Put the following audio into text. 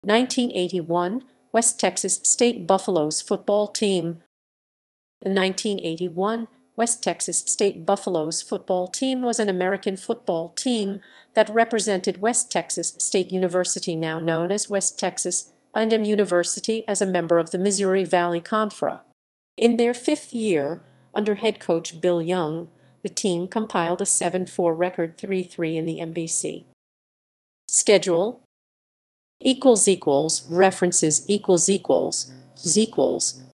1981 West Texas State Buffaloes football team. The 1981 West Texas State Buffaloes football team was an American football team that represented West Texas State University, now known as West Texas A&M University, as a member of the Missouri Valley Conference. In their fifth year, under head coach Bill Young, the team compiled a 7-4 record, 3-3 in the MVC. Schedule == references ==